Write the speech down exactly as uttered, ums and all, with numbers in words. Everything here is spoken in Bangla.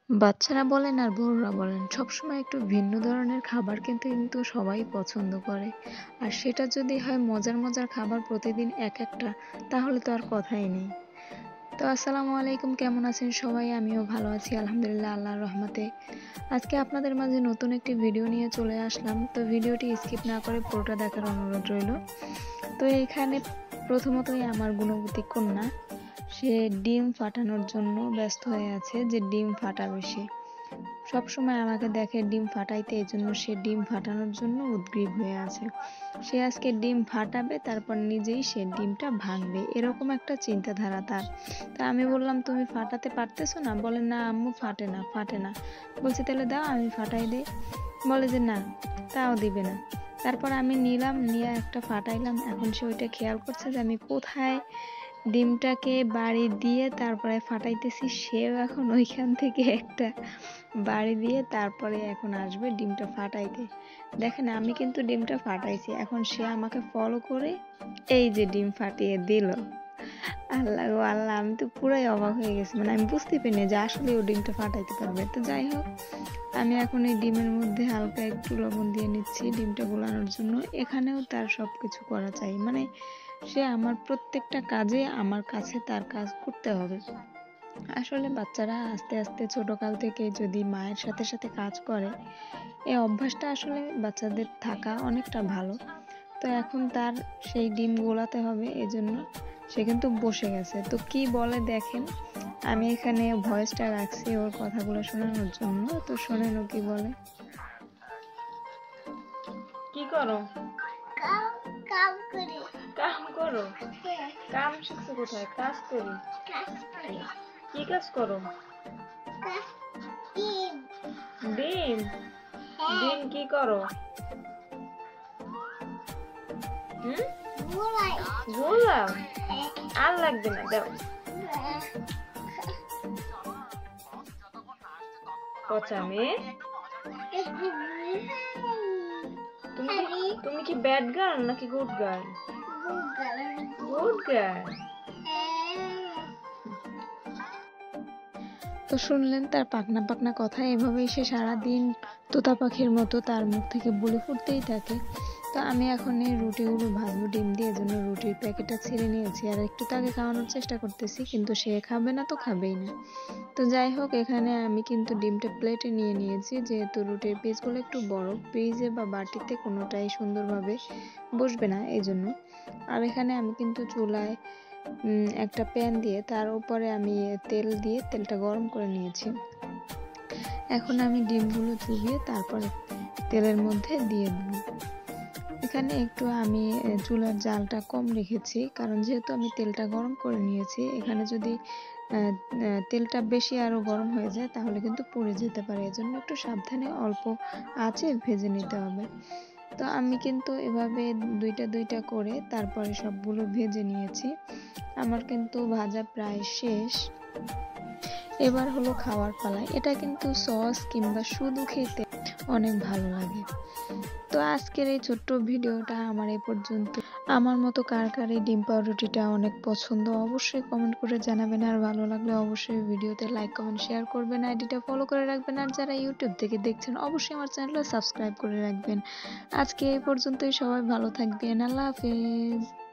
বাচ্চারা বলেন আর বড়রা বলেন, সবসময় একটু ভিন্ন ধরনের খাবার কিন্তু কিন্তু সবাই পছন্দ করে। আর সেটা যদি হয় মজার মজার খাবার প্রতিদিন এক একটা, তাহলে তো আর কথাই নেই। তো আসসালামু আলাইকুম, কেমন আছেন সবাই? আমিও ভালো আছি আলহামদুলিল্লাহ, আল্লাহর রহমতে। আজকে আপনাদের মাঝে নতুন একটি ভিডিও নিয়ে চলে আসলাম। তো ভিডিওটি স্কিপ না করে পুরোটা দেখার অনুরোধ রইল। তো এইখানে প্রথমতই আমার গুণবতী কন্যা, সে ডিম ফাটানোর জন্য ব্যস্ত হয়ে আছে, যে ডিম ফাটাবে সে। সবসময় আমাকে দেখে ডিম ফাটাইতে, এই জন্য সে ডিম ফাটানোর জন্য উদগ্রীব হয়ে আছে। সে আজকে ডিম ফাটাবে, তারপর নিজেই সে ডিমটা ভাঙবে, এরকম একটা চিন্তাধারা তার। তা আমি বললাম, তুমি ফাটাতে পারতেছো না? বলে না আম্মু, ফাটে না ফাটে না বলছি তাহলে দাও আমি ফাটাই দেই। বলে যে না, তাও দিবে না। তারপর আমি নিলাম, নিয়ে একটা ফাটাইলাম। এখন সে ওইটা খেয়াল করছে যে আমি কোথায় ডিমটাকে বাড়ি দিয়ে তারপরে ফাটাইতেছি। সেও এখন ওইখান থেকে একটা বাড়ি দিয়ে তারপরে এখন আসবে ডিমটা ফাটাইতে। দেখেন, আমি কিন্তু ডিমটা ফাটাইছি, এখন সে আমাকে ফলো করে এই যে ডিম ফাটিয়ে দিল। আল্লাহ গো আল্লাহ, আমি তো পুরাই অবাক হয়ে গেছি। মানে আমি বুঝতে পারিনি যে আসলে ও ডিমটা ফাটাইতে পারবে। তো যাই হোক, আমি এখন এই ডিমের মধ্যে হালকা একটু লবণ দিয়ে নিচ্ছি ডিমটা গোলানোর জন্য। এখানেও তার সব কিছু করা চাই, মানে সে আমার প্রত্যেকটা কাজে আমার কাছে তার কাজ করতে হবে। আসলে বাচ্চারা আস্তে আস্তে ছোটকাল থেকে যদি মায়ের সাথে সাথে কাজ করে, এই অভ্যাসটা আসলে বাচ্চাদের থাকা অনেকটা ভালো। তো এখন তার সেই ডিম গোলাতে হবে, এজন্য সে কিন্তু বসে গেছে। তো কি বলে দেখেন, আমি এখানে ভয়েসটা রাখছি ওর কথাগুলো শোনানোর জন্য। তো শোনেন ও কি বলে। কি করো? কাম কাম করি। কাম করো? কাম শিখছো কোথায়? কাজ করি। কাজ করি। কি কাজ করো? কাজ ডিম। ডিম? হ্যাঁ। ডিম কি করো? হুম? গোলাই। গোলাও? হ্যাঁ। আর লাগবে না, দাও। পচা মেয়ে, তুমি কি তুমি কি ব্যাড গার্ল নাকি গুড গার্ল? Good girl. তো শুনলেন তার পাকনা পাকনা কথা। এভাবেই সে সারাদিন তোতা পাখির মতো তার মুখ থেকে বলে ফুটতেই থাকে। তো আমি এখন এই রুটিগুলো ভাজবো ডিম দিয়ে, জন্য রুটির প্যাকেটটা ছিঁড়ে নিয়েছি আর একটু তাকে খাওয়ানোর চেষ্টা করতেছি, কিন্তু সে খাবে না তো খাবেই না। তো যাই হোক, এখানে আমি কিন্তু ডিমটা প্লেটে নিয়ে নিয়েছি, যেহেতু রুটির পিসগুলো একটু বড়, ফ্রিজে বা বাটিতে কোনোটাই সুন্দরভাবে বসবে না এই জন্য। আর এখানে আমি কিন্তু চুলায় একটা প্যান দিয়ে তার উপরে আমি তেল দিয়ে তেলটা গরম করে নিয়েছি। এখন আমি ডিমগুলো চুবিয়ে তারপরে তেলের মধ্যে দিয়ে দেব। এখানে একটু আমি চুলার জালটা কম রেখেছি, কারণ যেহেতু আমি তেলটা গরম করে নিয়েছি, এখানে যদি তেলটা বেশি আরো গরম হয়ে যায় তাহলে কিন্তু পুড়ে যেতে পারে। এজন্য একটু সাবধানে অল্প আঁচে ভেজে নিতে হবে। তো আমি কিন্তু এভাবে দুইটা দুইটা করে তারপরে সবগুলো ভেজে নিয়েছি। আমার কিন্তু ভাজা প্রায় শেষ। এবার হলো খাওয়ার পালা। এটা কিন্তু সস কিংবা শুধু খেতে অনেক ভালো লাগে। তো আজকের এই ছোট্ট ভিডিওটা আমার এই পর্যন্ত। আমার মতো কার কার এই ডিম পাউরুটিটা অনেক পছন্দ, অবশ্যই কমেন্ট করে জানাবেন। আর ভালো লাগলে অবশ্যই ভিডিওতে লাইক কমেন্ট শেয়ার করবেন, আইডিটা ফলো করে রাখবেন। আর যারা ইউটিউব থেকে দেখছেন অবশ্যই আমার চ্যানেলটা সাবস্ক্রাইব করে রাখবেন। আজকে এই পর্যন্তই, সবাই ভালো থাকবেন, আল্লাহ হাফেজ।